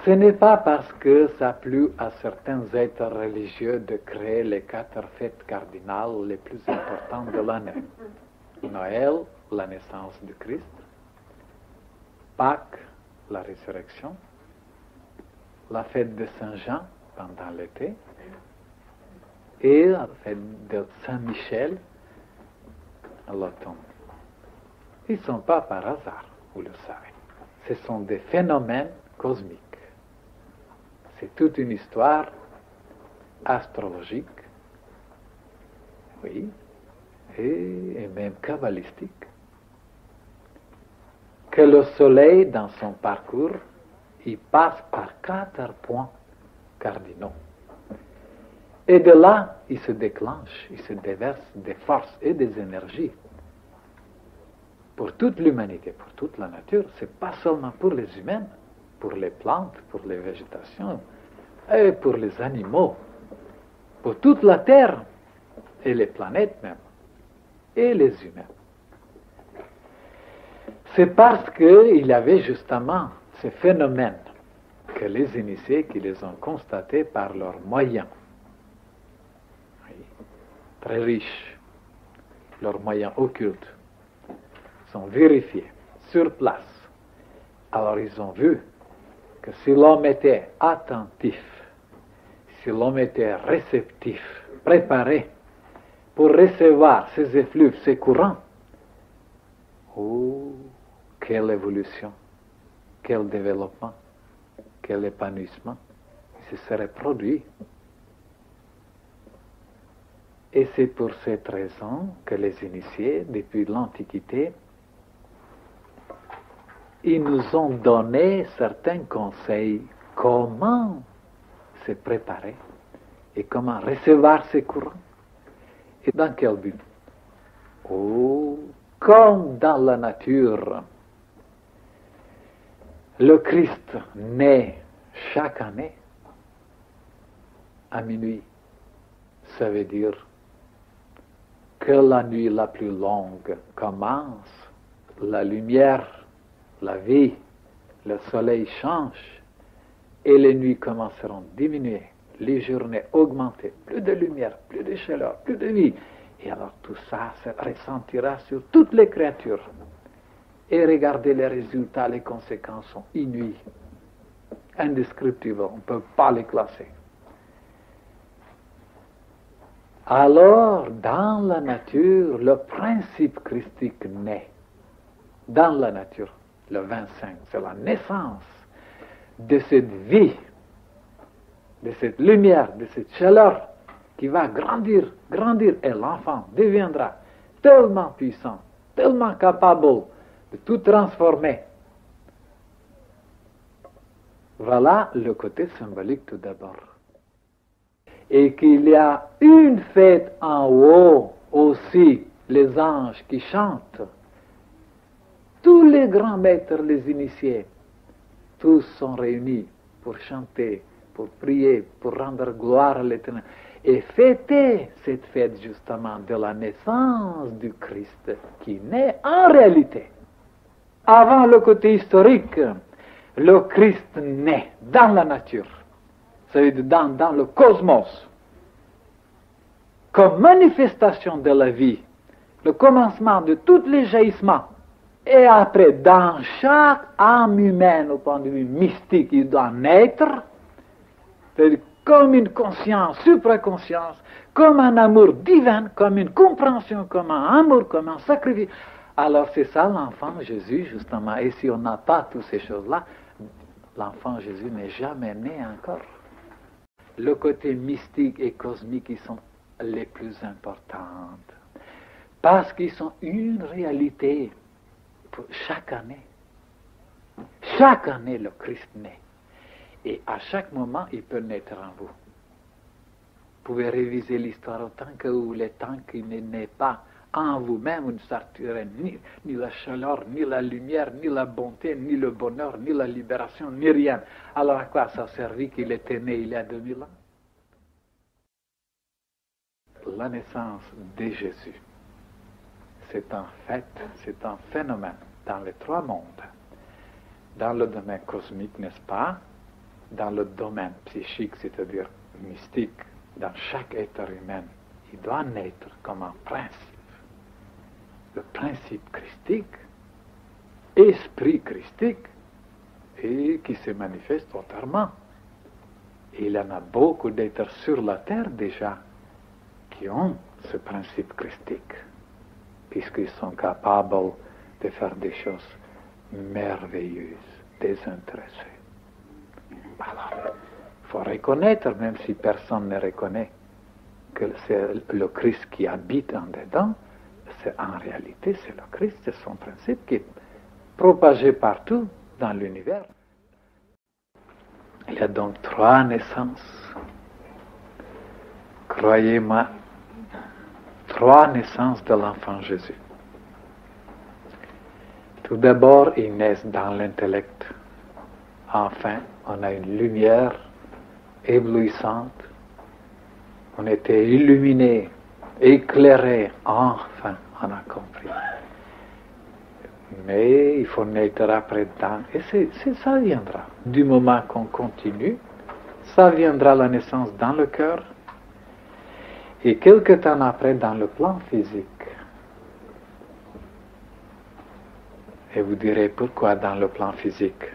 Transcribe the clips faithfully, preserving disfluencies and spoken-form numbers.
Ce n'est pas parce que ça a plu à certains êtres religieux de créer les quatre fêtes cardinales les plus importantes de l'année. Noël, la naissance du Christ. Pâques, la résurrection. La fête de Saint-Jean pendant l'été. Et la fête de Saint-Michel à l'automne. Ils ne sont pas par hasard, vous le savez. Ce sont des phénomènes cosmiques. C'est toute une histoire astrologique, oui, et, et même kabbalistique, que le soleil, dans son parcours, il passe par quatre points cardinaux. Et de là, il se déclenche, il se déverse des forces et des énergies pour toute l'humanité, pour toute la nature. Ce n'est pas seulement pour les humains, pour les plantes, pour les végétations, et pour les animaux, pour toute la Terre, et les planètes même, et les humains. C'est parce qu'il y avait justement ces phénomènes que les initiés qui les ont constatés par leurs moyens, oui, très riches, leurs moyens occultes, sont vérifiés sur place. Alors ils ont vu que si l'homme était attentif, si l'homme était réceptif, préparé pour recevoir ces effluves, ces courants, oh, quelle évolution, quel développement, quel épanouissement se serait produit. Et c'est pour cette raison que les initiés, depuis l'Antiquité, ils nous ont donné certains conseils, comment se préparer et comment recevoir ces courants. Et dans quel but? Oh, comme dans la nature, le Christ naît chaque année à minuit. Ça veut dire que la nuit la plus longue commence, la lumière, la vie, le soleil change et les nuits commenceront à diminuer, les journées augmenter, plus de lumière, plus de chaleur, plus de vie. Et alors tout ça se ressentira sur toutes les créatures. Et regardez les résultats, les conséquences sont inouïes, indescriptibles, on ne peut pas les classer. Alors, dans la nature, le principe christique naît. Dans la nature, le vingt-cinq, c'est la naissance de cette vie, de cette lumière, de cette chaleur qui va grandir, grandir, et l'enfant deviendra tellement puissant, tellement capable de tout transformer. Voilà le côté symbolique tout d'abord. Et qu'il y a une fête en haut aussi, les anges qui chantent. Tous les grands maîtres, les initiés, tous sont réunis pour chanter, pour prier, pour rendre gloire à l'Éternel. Et fêter cette fête justement de la naissance du Christ qui naît en réalité. Avant le côté historique, le Christ naît dans la nature, c'est-à-dire dans, dans le cosmos, comme manifestation de la vie, le commencement de tous les jaillissements. Et après, dans chaque âme humaine, au point de vue mystique, il doit naître, c'est-à-dire comme une conscience, supraconscience, comme un amour divin, comme une compréhension, comme un amour, comme un sacrifice. Alors c'est ça l'enfant Jésus, justement. Et si on n'a pas toutes ces choses-là, l'enfant Jésus n'est jamais né encore. Le côté mystique et cosmique, ils sont les plus importantes. Parce qu'ils sont une réalité pour chaque année. Chaque année, le Christ naît. Et à chaque moment, il peut naître en vous. Vous pouvez réviser l'histoire autant que vous voulez, tant qu'il ne naît pas en vous-même, vous ne sortirez ni, ni la chaleur, ni la lumière, ni la bonté, ni le bonheur, ni la libération, ni rien. Alors à quoi ça servit qu'il était né il y a deux mille ans? La naissance de Jésus, c'est un fait, c'est un phénomène dans les trois mondes. Dans le domaine cosmique, n'est-ce pas? dans le domaine psychique, c'est-à-dire mystique, dans chaque être humain, il doit naître comme un principe. Le principe christique, esprit christique, et qui se manifeste autrement. Et il y en a beaucoup d'êtres sur la terre déjà qui ont ce principe christique, puisqu'ils sont capables de faire des choses merveilleuses, désintéressées. Alors, il faut reconnaître, même si personne ne reconnaît, que c'est le Christ qui habite en dedans. C'est, en réalité, c'est le Christ, c'est son principe qui est propagé partout dans l'univers. Il y a donc trois naissances. Croyez-moi, trois naissances de l'enfant Jésus. Tout d'abord, ils naissent dans l'intellect. Enfin, on a une lumière éblouissante. On était illuminés, éclairés. Enfin, on a compris. Mais il faut naître après dedans. Et c'est, c'est, ça viendra. Du moment qu'on continue, ça viendra la naissance dans le cœur. Et quelque temps après, dans le plan physique. Et vous direz, pourquoi dans le plan physique?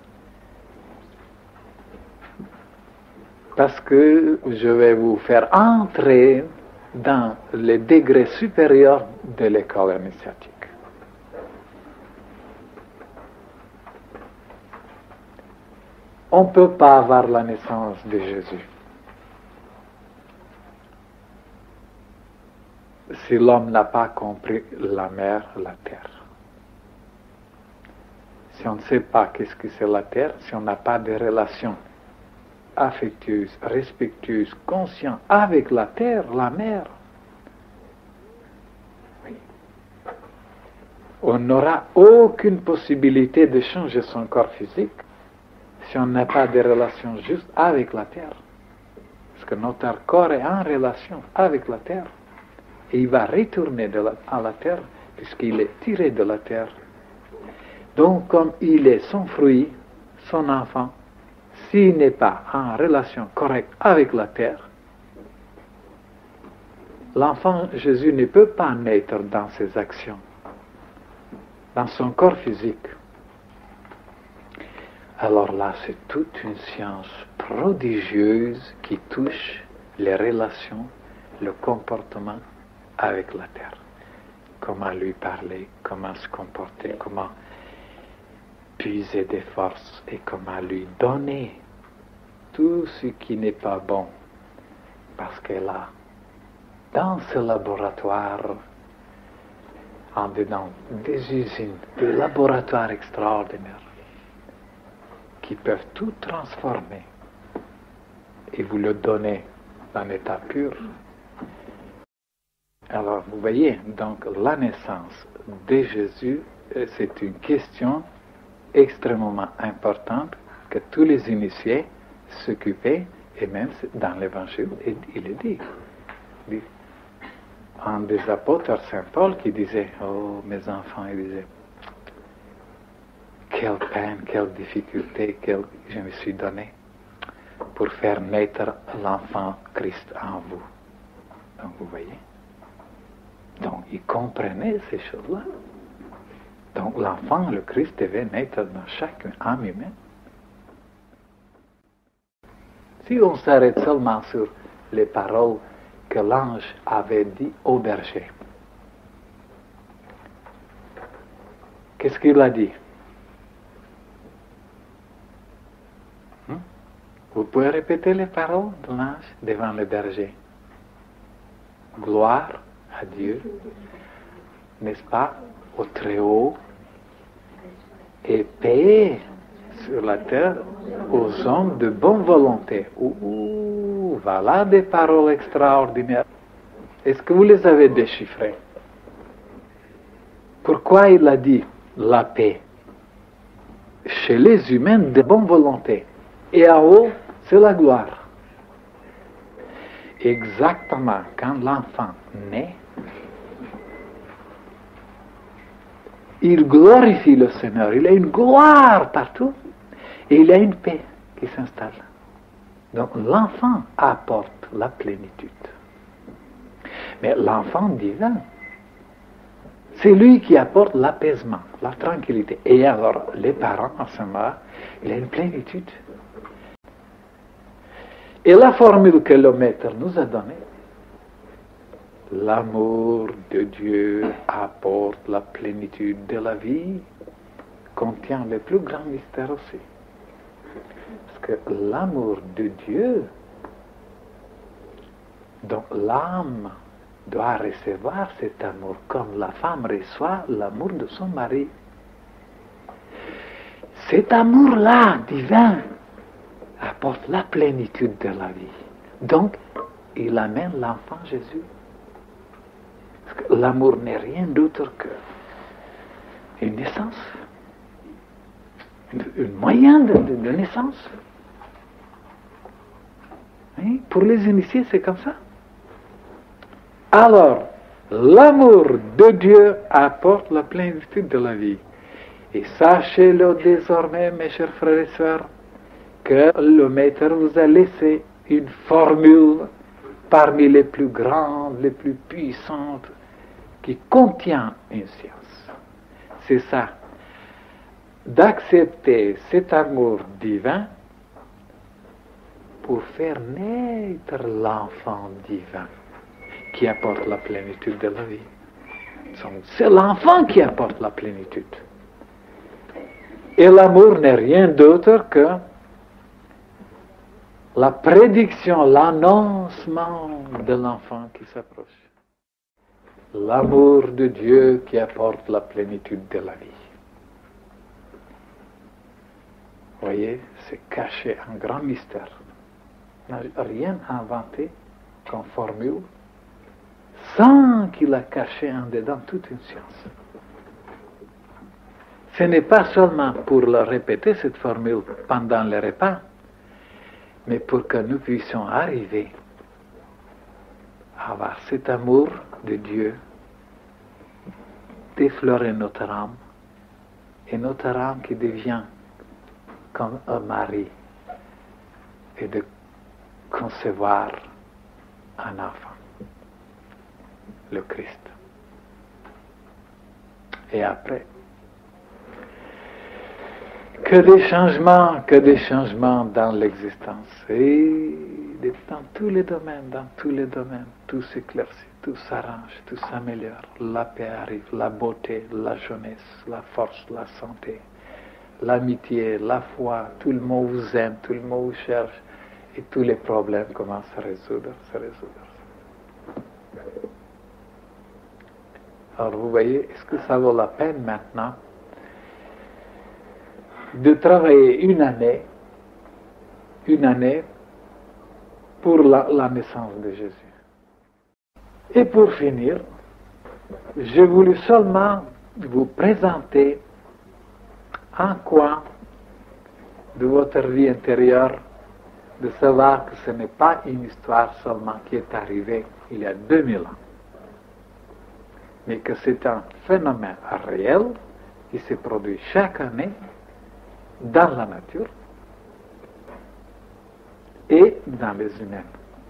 Parce que je vais vous faire entrer dans les degrés supérieurs de l'école initiatique. On ne peut pas avoir la naissance de Jésus si l'homme n'a pas compris la mer, la terre. Si on ne sait pas qu'est-ce que c'est la terre, si on n'a pas de relation affectueuse, respectueuse, consciente avec la terre, la mer, oui, on n'aura aucune possibilité de changer son corps physique si on n'a pas de relation juste avec la terre. Parce que notre corps est en relation avec la terre. Et il va retourner de la, à la terre, puisqu'il est tiré de la terre. Donc, comme il est son fruit, son enfant, s'il n'est pas en relation correcte avec la terre, l'enfant Jésus ne peut pas naître dans ses actions, dans son corps physique. Alors là, c'est toute une science prodigieuse qui touche les relations, le comportement avec la terre. Comment lui parler, comment se comporter, comment puiser des forces et comment lui donner tout ce qui n'est pas bon. Parce que là, dans ce laboratoire, en dedans des usines, des laboratoires extraordinaires, qui peuvent tout transformer et vous le donner en état pur. Alors, vous voyez, donc la naissance de Jésus, c'est une question extrêmement importante que tous les initiés s'occupaient, et même dans l'Évangile, il est dit. dit. Un des apôtres, Saint Paul, qui disait, oh mes enfants, il disait, quelle peine, quelle difficulté quelle je me suis donné pour faire naître l'enfant Christ en vous. Donc vous voyez. Donc il comprenait ces choses-là. Donc l'enfant, le Christ, devait naître dans chaque âme humaine. Si on s'arrête seulement sur les paroles que l'ange avait dit au berger, qu'est-ce qu'il a dit? Vous pouvez répéter les paroles de l'ange devant le berger. Gloire à Dieu, n'est-ce pas, au Très-Haut, et paix sur la terre aux hommes de bonne volonté. Ouh, voilà des paroles extraordinaires. Est-ce que vous les avez déchiffrées? Pourquoi il a dit la paix? Chez les humains de bonne volonté. Et en haut, c'est la gloire. Exactement, quand l'enfant naît, il glorifie le Seigneur. Il a une gloire partout et il a une paix qui s'installe. Donc l'enfant apporte la plénitude. Mais l'enfant divin, c'est lui qui apporte l'apaisement, la tranquillité. Et alors, les parents, à ce moment-là, il y a une plénitude. Et la formule que le Maître nous a donnée, l'amour de Dieu apporte la plénitude de la vie, contient le plus grand mystère aussi. Parce que l'amour de Dieu, donc l'âme doit recevoir cet amour comme la femme reçoit l'amour de son mari. Cet amour-là, divin, apporte la plénitude de la vie. Donc, il amène l'enfant Jésus. Parce que l'amour n'est rien d'autre qu'une naissance, un moyen de, de, de naissance. Hein? Pour les initiés, c'est comme ça. Alors, l'amour de Dieu apporte la plénitude de la vie. Et sachez-le désormais, mes chers frères et sœurs, que le Maître vous a laissé une formule parmi les plus grandes, les plus puissantes, qui contient une science. C'est ça, d'accepter cet amour divin pour faire naître l'enfant divin qui apporte la plénitude de la vie. C'est l'enfant qui apporte la plénitude. Et l'amour n'est rien d'autre que la prédiction, l'annoncement de l'enfant qui s'approche. L'amour de Dieu qui apporte la plénitude de la vie. Vous voyez, c'est caché un grand mystère. Il n'a rien inventé comme formule sans qu'il a caché en dedans toute une science. Ce n'est pas seulement pour le répéter cette formule pendant les repas, mais pour que nous puissions arriver à avoir cet amour de Dieu, d'effleurer notre âme, et notre âme qui devient comme un mari, et de concevoir un enfant, le Christ. Et après, que des changements, que des changements dans l'existence. Et dans tous les domaines, dans tous les domaines, tout s'éclaircit, tout s'arrange, tout s'améliore. La paix arrive, la beauté, la jeunesse, la force, la santé, l'amitié, la foi, tout le monde vous aime, tout le monde vous cherche, et tous les problèmes commencent à résoudre, se résoudre. Alors vous voyez, est-ce que ça vaut la peine maintenant de travailler une année, une année pour la, la naissance de Jésus. Et pour finir, j'ai voulu seulement vous présenter en quoi de votre vie intérieure de savoir que ce n'est pas une histoire seulement qui est arrivée il y a deux mille ans, mais que c'est un phénomène réel qui se produit chaque année dans la nature et dans les humains.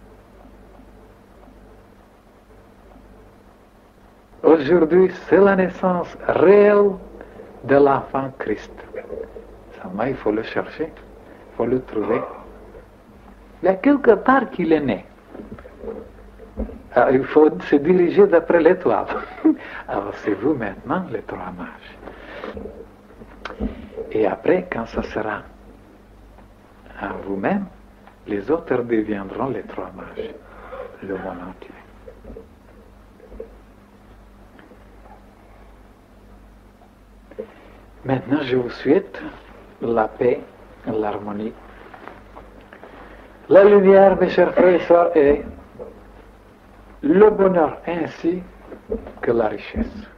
Aujourd'hui, c'est la naissance réelle de l'enfant Christ. Seulement, il faut le chercher, il faut le trouver. Il y a quelque part qu'il est né. Alors, il faut se diriger d'après l'étoile. Alors, c'est vous maintenant, les trois mages. Et après, quand ça sera à vous-même, les autres deviendront les trois mages, le monde entier. Maintenant, je vous souhaite la paix, l'harmonie, la lumière, mes chers frères et sœurs, et le bonheur ainsi que la richesse.